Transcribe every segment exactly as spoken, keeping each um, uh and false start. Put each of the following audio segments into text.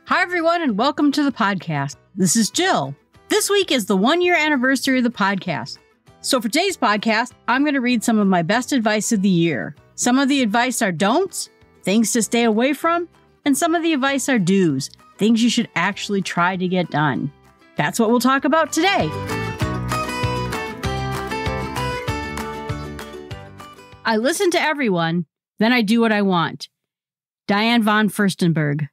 Hi, everyone, and welcome to the podcast. This is Jill. This week is the one-year anniversary of the podcast. So for today's podcast, I'm going to read some of my best advice of the year. Some of the advice are don'ts, things to stay away from, and some of the advice are do's, things you should actually try to get done. That's what we'll talk about today. I listen to everyone, then I do what I want. Diane von Furstenberg.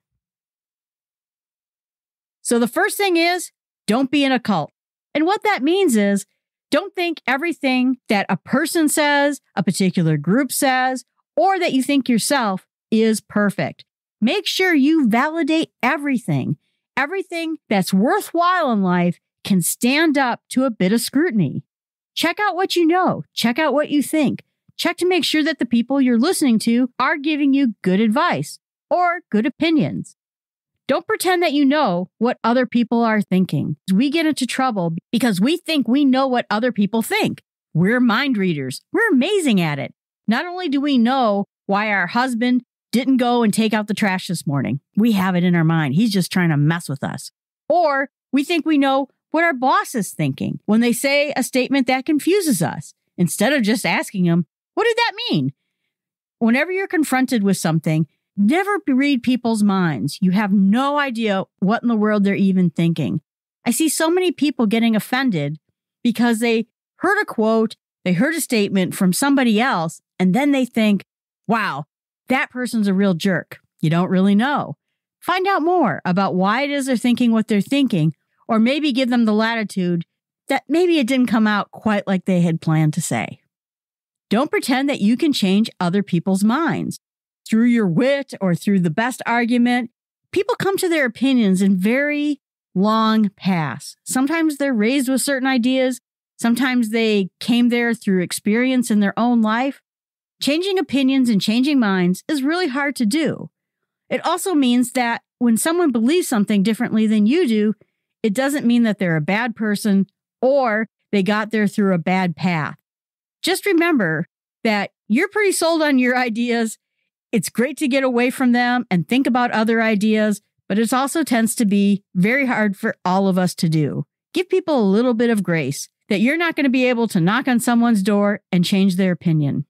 So the first thing is, don't be in a cult. And what that means is, don't think everything that a person says, a particular group says, or that you think yourself is perfect. Make sure you validate everything. Everything that's worthwhile in life can stand up to a bit of scrutiny. Check out what you know. Check out what you think. Check to make sure that the people you're listening to are giving you good advice or good opinions. Don't pretend that you know what other people are thinking. We get into trouble because we think we know what other people think. We're mind readers. We're amazing at it. Not only do we know why our husband didn't go and take out the trash this morning, we have it in our mind. He's just trying to mess with us. Or we think we know what our boss is thinking when they say a statement that confuses us, instead of just asking them, what did that mean? Whenever you're confronted with something, never read people's minds. You have no idea what in the world they're even thinking. I see so many people getting offended because they heard a quote, they heard a statement from somebody else, and then they think, wow, that person's a real jerk. You don't really know. Find out more about why it is they're thinking what they're thinking, or maybe give them the latitude that maybe it didn't come out quite like they had planned to say. Don't pretend that you can change other people's minds. Through your wit or through the best argument, people come to their opinions in very long paths. Sometimes they're raised with certain ideas. Sometimes they came there through experience in their own life. Changing opinions and changing minds is really hard to do. It also means that when someone believes something differently than you do, it doesn't mean that they're a bad person or they got there through a bad path. Just remember that you're pretty sold on your ideas. It's great to get away from them and think about other ideas, but it also tends to be very hard for all of us to do. Give people a little bit of grace that you're not going to be able to knock on someone's door and change their opinion.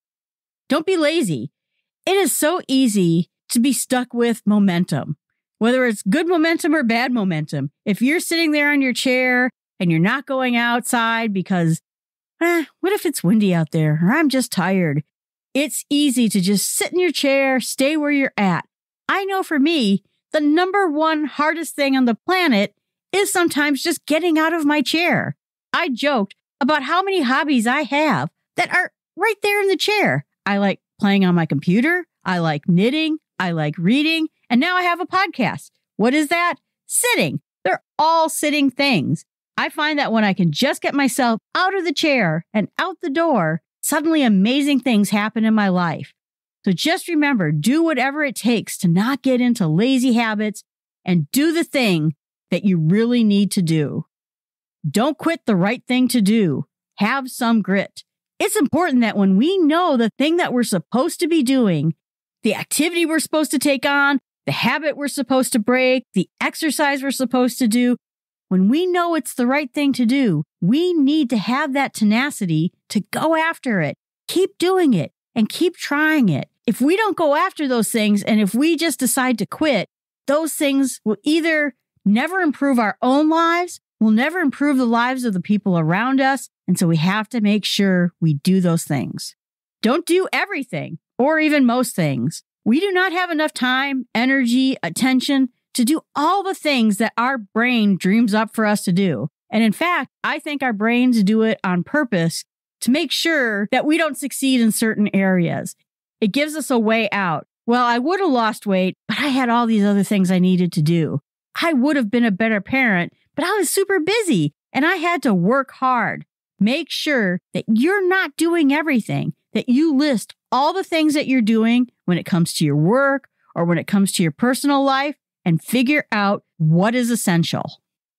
Don't be lazy. It is so easy to be stuck with momentum, whether it's good momentum or bad momentum. If you're sitting there on your chair and you're not going outside because, eh, what if it's windy out there or I'm just tired? It's easy to just sit in your chair, stay where you're at. I know for me, the number one hardest thing on the planet is sometimes just getting out of my chair. I joked about how many hobbies I have that are right there in the chair. I like playing on my computer. I like knitting. I like reading. And now I have a podcast. What is that? Sitting. They're all sitting things. I find that when I can just get myself out of the chair and out the door, suddenly amazing things happen in my life. So just remember, do whatever it takes to not get into lazy habits and do the thing that you really need to do. Don't quit the right thing to do. Have some grit. It's important that when we know the thing that we're supposed to be doing, the activity we're supposed to take on, the habit we're supposed to break, the exercise we're supposed to do, when we know it's the right thing to do, we need to have that tenacity to go after it. Keep doing it and keep trying it. If we don't go after those things and if we just decide to quit, those things will either never improve our own lives, will never improve the lives of the people around us. And so we have to make sure we do those things. Don't do everything or even most things. We do not have enough time, energy, attention to do all the things that our brain dreams up for us to do. And in fact, I think our brains do it on purpose to make sure that we don't succeed in certain areas. It gives us a way out. Well, I would have lost weight, but I had all these other things I needed to do. I would have been a better parent, but I was super busy and I had to work hard. Make sure that you're not doing everything, that you list all the things that you're doing when it comes to your work or when it comes to your personal life, and figure out what is essential.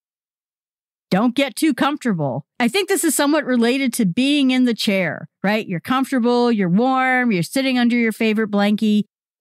Don't get too comfortable. I think this is somewhat related to being in the chair, right? You're comfortable, you're warm, you're sitting under your favorite blankie,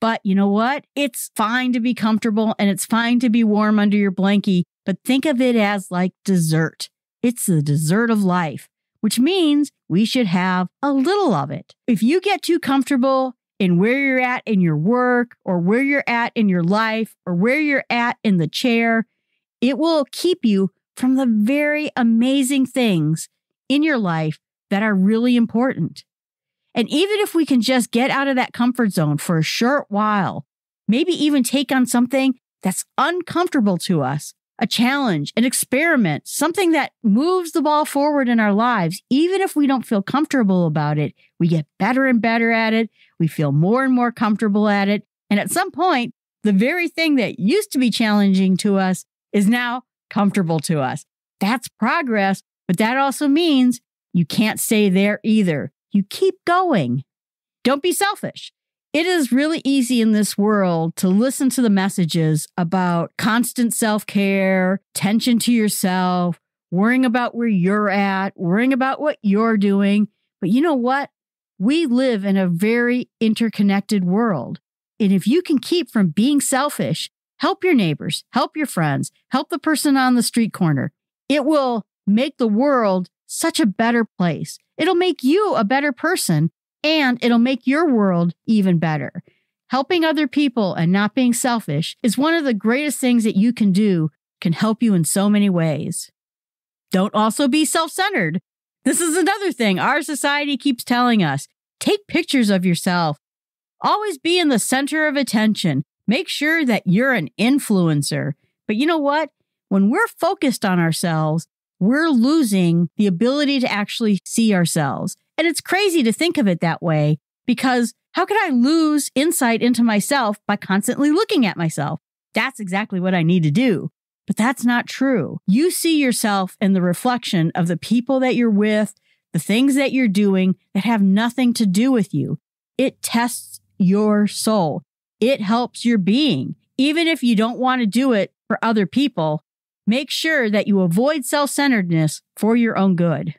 But you know what? It's fine to be comfortable and it's fine to be warm under your blankie, but think of it as like dessert. It's the dessert of life, which means we should have a little of it. If you get too comfortable in where you're at in your work or where you're at in your life or where you're at in the chair, it will keep you from the very amazing things in your life that are really important. And even if we can just get out of that comfort zone for a short while, maybe even take on something that's uncomfortable to us, a challenge, an experiment, something that moves the ball forward in our lives, even if we don't feel comfortable about it, we get better and better at it. We feel more and more comfortable at it. And at some point, the very thing that used to be challenging to us is now comfortable to us. That's progress, but that also means you can't stay there either. You keep going. Don't be selfish. It is really easy in this world to listen to the messages about constant self-care, attention to yourself, worrying about where you're at, worrying about what you're doing. But you know what? We live in a very interconnected world. And if you can keep from being selfish, help your neighbors, help your friends, help the person on the street corner. It will make the world such a better place. It'll make you a better person. And it'll make your world even better. Helping other people and not being selfish is one of the greatest things that you can do, can help you in so many ways. Don't also be self-centered. This is another thing our society keeps telling us. Take pictures of yourself. Always be in the center of attention. Make sure that you're an influencer. But you know what? When we're focused on ourselves, we're losing the ability to actually see ourselves. And it's crazy to think of it that way, because how could I lose insight into myself by constantly looking at myself? That's exactly what I need to do. But that's not true. You see yourself in the reflection of the people that you're with, the things that you're doing that have nothing to do with you. It tests your soul. It helps your being. Even if you don't want to do it for other people, make sure that you avoid self-centeredness for your own good.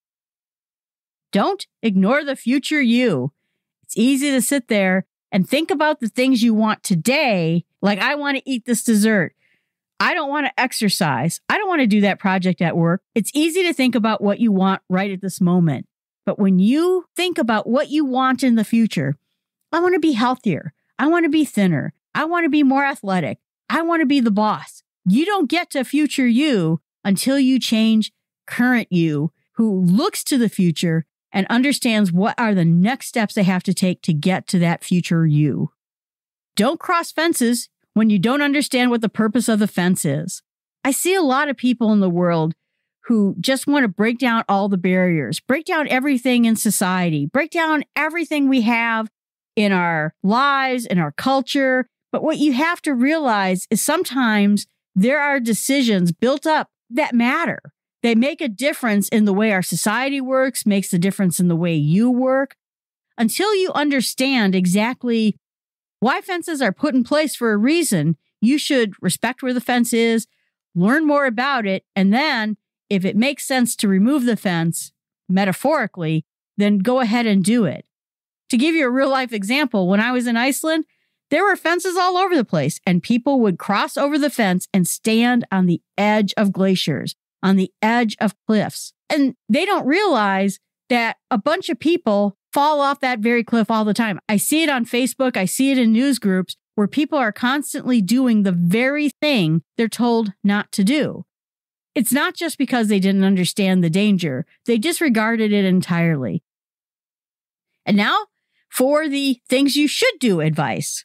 Don't ignore the future you. It's easy to sit there and think about the things you want today, like I want to eat this dessert. I don't want to exercise. I don't want to do that project at work. It's easy to think about what you want right at this moment. But when you think about what you want in the future, I want to be healthier. I want to be thinner. I want to be more athletic. I want to be the boss. You don't get to future you until you change current you, who looks to the future and understands what are the next steps they have to take to get to that future you. Don't cross fences when you don't understand what the purpose of the fence is. I see a lot of people in the world who just want to break down all the barriers, break down everything in society, break down everything we have in our lives, in our culture. But what you have to realize is sometimes there are decisions built up that matter. They make a difference in the way our society works, makes a difference in the way you work. Until you understand exactly why fences are put in place for a reason, you should respect where the fence is, learn more about it, and then, if it makes sense to remove the fence, metaphorically, then go ahead and do it. To give you a real-life example, when I was in Iceland, there were fences all over the place, and people would cross over the fence and stand on the edge of glaciers, on the edge of cliffs. And they don't realize that a bunch of people fall off that very cliff all the time. I see it on Facebook. I see it in news groups where people are constantly doing the very thing they're told not to do. It's not just because they didn't understand the danger. They disregarded it entirely. And now for the things you should do advice.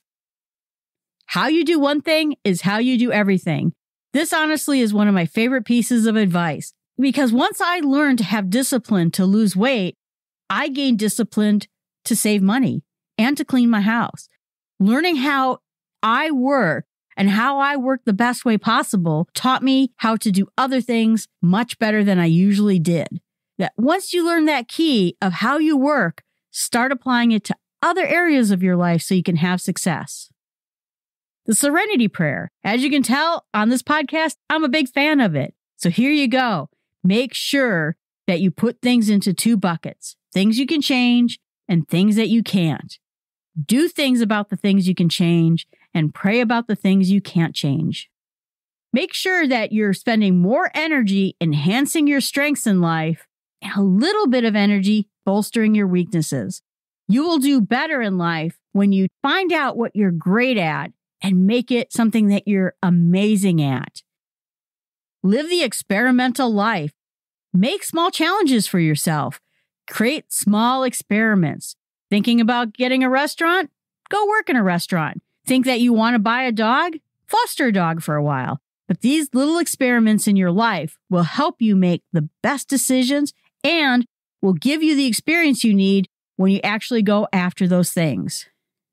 How you do one thing is how you do everything. This honestly is one of my favorite pieces of advice, because once I learned to have discipline to lose weight, I gained discipline to save money and to clean my house. Learning how I work and how I work the best way possible taught me how to do other things much better than I usually did. That once you learn that key of how you work, start applying it to other areas of your life so you can have success. The Serenity Prayer. As you can tell on this podcast, I'm a big fan of it. So here you go. Make sure that you put things into two buckets, things you can change and things that you can't. Do things about the things you can change and pray about the things you can't change. Make sure that you're spending more energy enhancing your strengths in life and a little bit of energy bolstering your weaknesses. You will do better in life when you find out what you're great at and make it something that you're amazing at. Live the experimental life. Make small challenges for yourself. Create small experiments. Thinking about getting a restaurant? Go work in a restaurant. Think that you want to buy a dog? Foster a dog for a while. But these little experiments in your life will help you make the best decisions and will give you the experience you need when you actually go after those things.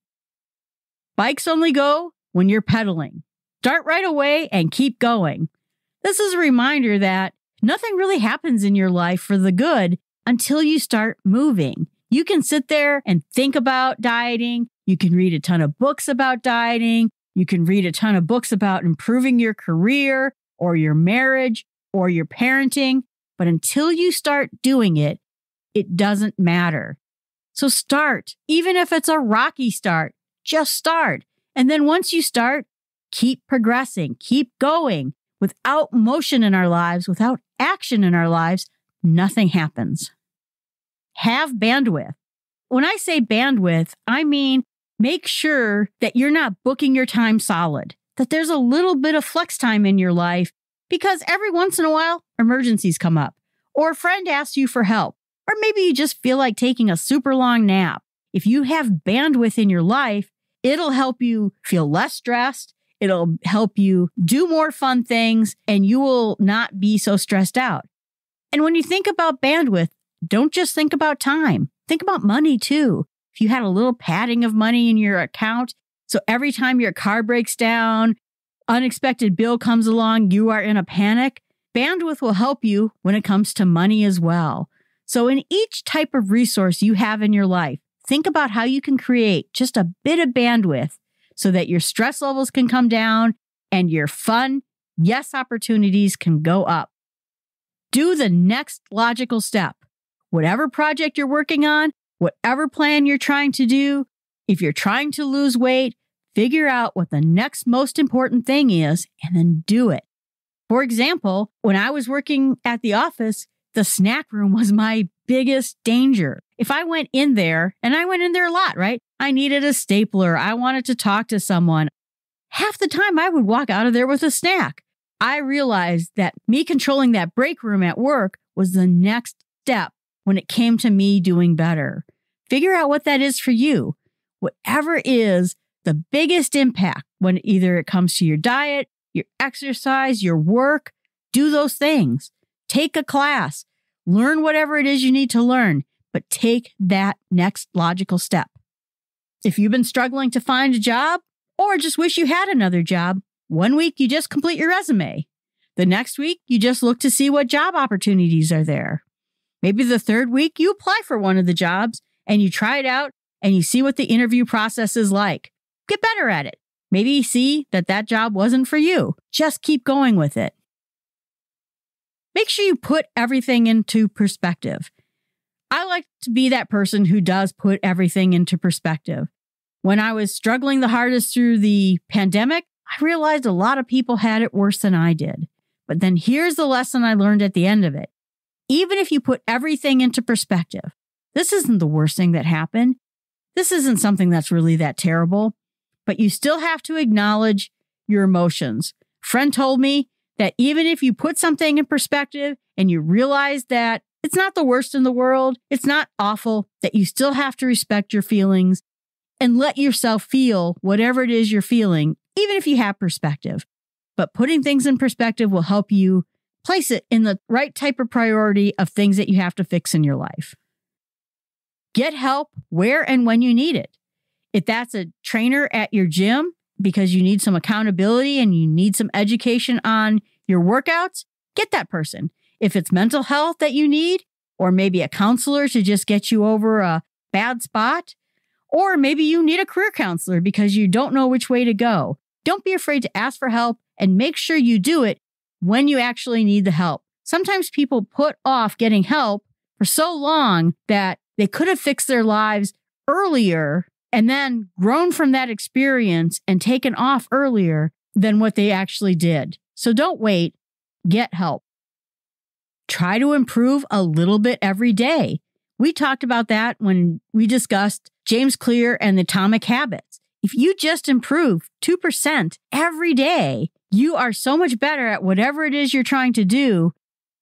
Bikes only go when you're pedaling. Start right away and keep going. This is a reminder that nothing really happens in your life for the good until you start moving. You can sit there and think about dieting. You can read a ton of books about dieting. You can read a ton of books about improving your career or your marriage or your parenting. But until you start doing it, it doesn't matter. So start, even if it's a rocky start, just start. And then once you start, keep progressing, keep going. Without motion in our lives, without action in our lives, nothing happens. Have bandwidth. When I say bandwidth, I mean make sure that you're not booking your time solid, that there's a little bit of flex time in your life because every once in a while, emergencies come up, or a friend asks you for help, or maybe you just feel like taking a super long nap. If you have bandwidth in your life, it'll help you feel less stressed. It'll help you do more fun things, and you will not be so stressed out. And when you think about bandwidth, don't just think about time. Think about money too. If you had a little padding of money in your account, so every time your car breaks down, unexpected bill comes along, you are in a panic, bandwidth will help you when it comes to money as well. So in each type of resource you have in your life, think about how you can create just a bit of bandwidth so that your stress levels can come down and your fun, yes opportunities can go up. Do the next logical step. Whatever project you're working on, whatever plan you're trying to do, if you're trying to lose weight, figure out what the next most important thing is and then do it. For example, when I was working at the office, the snack room was my biggest danger. If I went in there, and I went in there a lot, right? I needed a stapler. I wanted to talk to someone. Half the time I would walk out of there with a snack. I realized that me controlling that break room at work was the next step when it came to me doing better. Figure out what that is for you. Whatever is the biggest impact when either it comes to your diet, your exercise, your work, do those things. Take a class. Learn whatever it is you need to learn, but take that next logical step. If you've been struggling to find a job or just wish you had another job, one week you just complete your resume. The next week, you just look to see what job opportunities are there. Maybe the third week, you apply for one of the jobs and you try it out and you see what the interview process is like. Get better at it. Maybe you see that that job wasn't for you. Just keep going with it. Make sure you put everything into perspective. I like to be that person who does put everything into perspective. When I was struggling the hardest through the pandemic, I realized a lot of people had it worse than I did. But then here's the lesson I learned at the end of it. Even if you put everything into perspective, this isn't the worst thing that happened. This isn't something that's really that terrible, but you still have to acknowledge your emotions. Friend told me that even if you put something in perspective and you realize that it's not the worst in the world, it's not awful, that you still have to respect your feelings and let yourself feel whatever it is you're feeling, even if you have perspective. But putting things in perspective will help you place it in the right type of priority of things that you have to fix in your life. Get help where and when you need it. If that's a trainer at your gym because you need some accountability and you need some education on your workouts, get that person. If it's mental health that you need, or maybe a counselor to just get you over a bad spot, or maybe you need a career counselor because you don't know which way to go. Don't be afraid to ask for help and make sure you do it when you actually need the help. Sometimes people put off getting help for so long that they could have fixed their lives earlier and then grown from that experience and taken off earlier than what they actually did. So don't wait, get help. Try to improve a little bit every day. We talked about that when we discussed James Clear and the Atomic Habits. If you just improve two percent every day, you are so much better at whatever it is you're trying to do.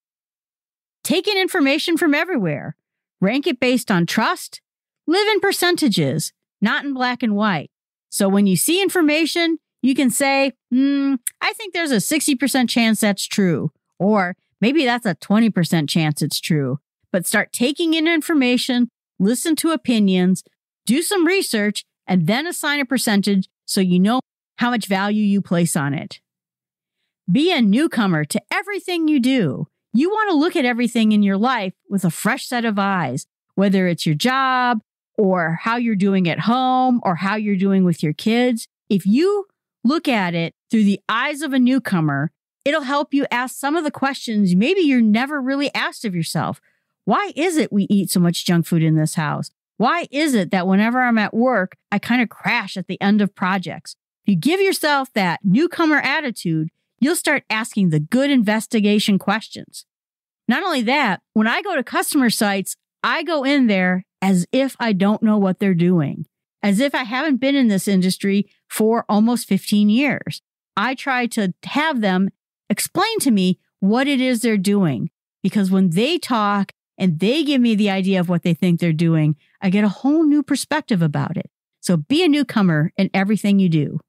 Take in information from everywhere. Rank it based on trust. Live in percentages, not in black and white. So when you see information, you can say, hmm, I think there's a sixty percent chance that's true. Or maybe that's a twenty percent chance it's true. But start taking in information, listen to opinions, do some research, and then assign a percentage so you know how much value you place on it. Be a newcomer to everything you do. You want to look at everything in your life with a fresh set of eyes, whether it's your job or how you're doing at home or how you're doing with your kids. If you look at it through the eyes of a newcomer, it'll help you ask some of the questions maybe you're never really asked of yourself. Why is it we eat so much junk food in this house? Why is it that whenever I'm at work, I kind of crash at the end of projects? If you give yourself that newcomer attitude, you'll start asking the good investigation questions. Not only that, when I go to customer sites, I go in there as if I don't know what they're doing, as if I haven't been in this industry for almost fifteen years. I try to have them explain to me what it is they're doing, because when they talk and they give me the idea of what they think they're doing, I get a whole new perspective about it. So be a newcomer in everything you do.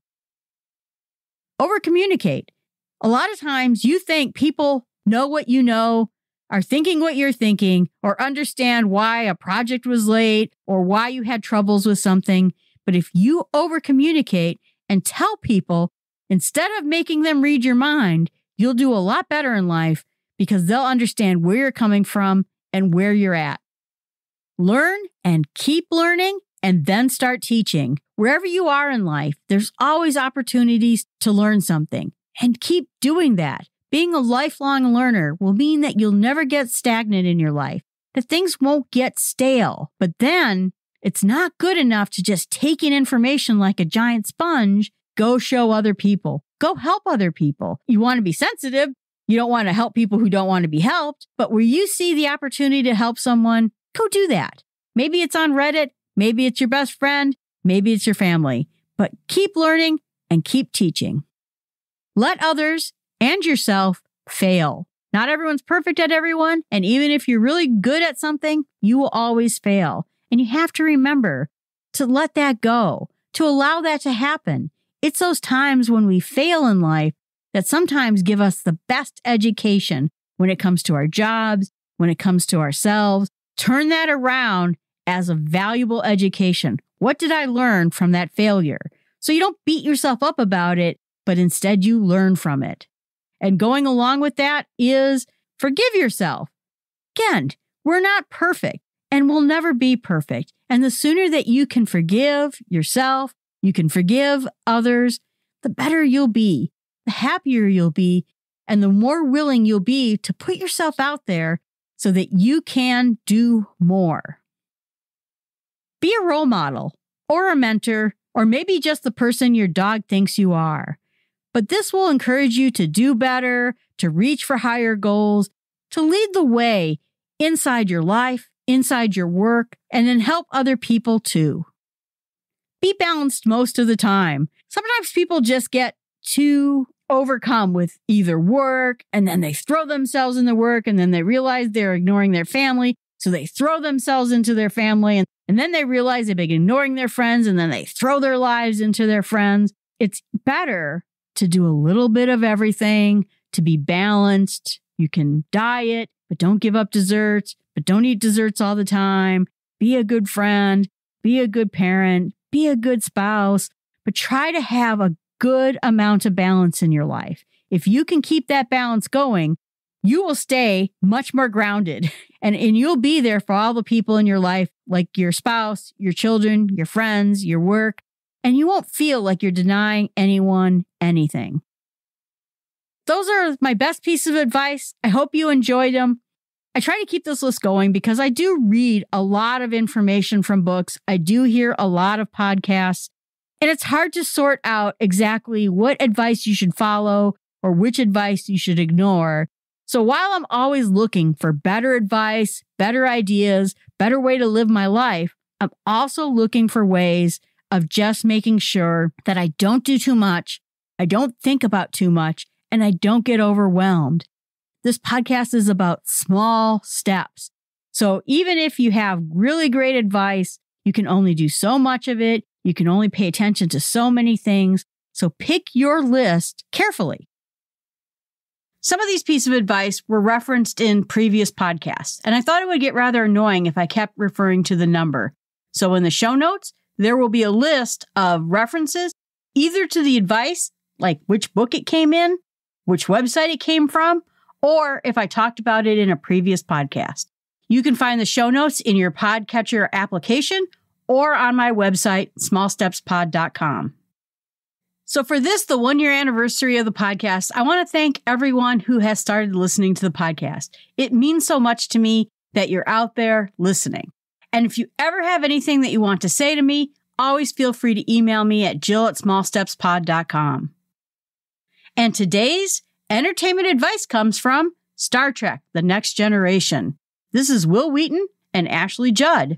Over-communicate. A lot of times you think people know what you know, are thinking what you're thinking, or understand why a project was late or why you had troubles with something. But if you over-communicate and tell people, instead of making them read your mind, you'll do a lot better in life because they'll understand where you're coming from and where you're at. Learn and keep learning, and then start teaching. Wherever you are in life, there's always opportunities to learn something, and keep doing that. Being a lifelong learner will mean that you'll never get stagnant in your life, that things won't get stale. But then it's not good enough to just take in information like a giant sponge. Go show other people. Go help other people. You want to be sensitive. You don't want to help people who don't want to be helped. But where you see the opportunity to help someone, go do that. Maybe it's on Reddit. Maybe it's your best friend. Maybe it's your family. But keep learning and keep teaching. Let others and yourself fail. Not everyone's perfect at everyone. And even if you're really good at something, you will always fail. And you have to remember to let that go, to allow that to happen. It's those times when we fail in life that sometimes give us the best education when it comes to our jobs, when it comes to ourselves. Turn that around as a valuable education. What did I learn from that failure? So you don't beat yourself up about it, but instead you learn from it. And going along with that is forgive yourself. Again, we're not perfect and we'll never be perfect. And the sooner that you can forgive yourself, you can forgive others, the better you'll be, the happier you'll be, and the more willing you'll be to put yourself out there so that you can do more. Be a role model or a mentor, or maybe just the person your dog thinks you are. But this will encourage you to do better, to reach for higher goals, to lead the way inside your life, inside your work, and then help other people too. Be balanced most of the time. Sometimes people just get too overcome with either work, and then they throw themselves in the work, and then they realize they're ignoring their family, so they throw themselves into their family, and, and then they realize they've been ignoring their friends, and then they throw their lives into their friends. It's better to do a little bit of everything, to be balanced. You can diet, but don't give up desserts, but don't eat desserts all the time. Be a good friend, be a good parent, be a good spouse, but try to have a good amount of balance in your life. If you can keep that balance going, you will stay much more grounded, and, and you'll be there for all the people in your life, like your spouse, your children, your friends, your work, and you won't feel like you're denying anyone anything. Those are my best pieces of advice. I hope you enjoyed them. I try to keep this list going because I do read a lot of information from books. I do hear a lot of podcasts, and it's hard to sort out exactly what advice you should follow or which advice you should ignore. So while I'm always looking for better advice, better ideas, better way to live my life, I'm also looking for ways of just making sure that I don't do too much, I don't think about too much, and I don't get overwhelmed. This podcast is about small steps. So even if you have really great advice, you can only do so much of it. You can only pay attention to so many things. So pick your list carefully. Some of these pieces of advice were referenced in previous podcasts, and I thought it would get rather annoying if I kept referring to the number. So in the show notes, there will be a list of references either to the advice, like which book it came in, which website it came from, or if I talked about it in a previous podcast. You can find the show notes in your podcatcher application or on my website, small steps pod dot com. So for this, the one-year anniversary of the podcast, I want to thank everyone who has started listening to the podcast. It means so much to me that you're out there listening. And if you ever have anything that you want to say to me, always feel free to email me at jill at small steps pod dot com. And today's entertainment advice comes from Star Trek: The Next Generation. This is Will Wheaton and Ashley Judd.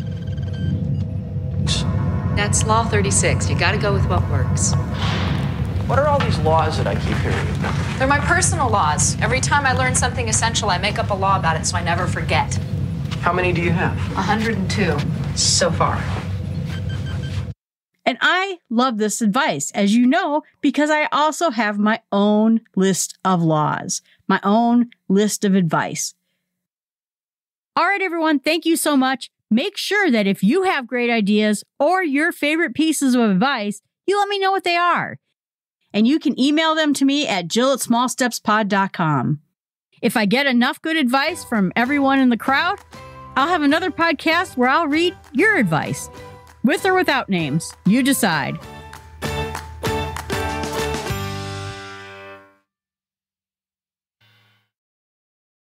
That's Law thirty-six. You gotta go with what works. What are all these laws that I keep hearing about? They're my personal laws. Every time I learn something essential, I make up a law about it so I never forget. How many do you have? one hundred two so far. And I love this advice, as you know, because I also have my own list of laws, my own list of advice. All right, everyone, thank you so much. Make sure that if you have great ideas or your favorite pieces of advice, you let me know what they are. And you can email them to me at jill at small steps pod dot com. If I get enough good advice from everyone in the crowd, I'll have another podcast where I'll read your advice. With or without names, you decide.